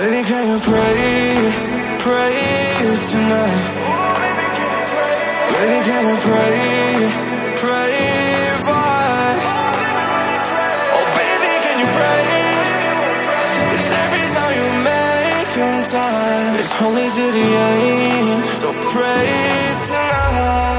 Baby, can you pray tonight? Baby, can you pray for? Oh baby, can you pray? 'Cause every time you make time, it's only to the end. So pray tonight.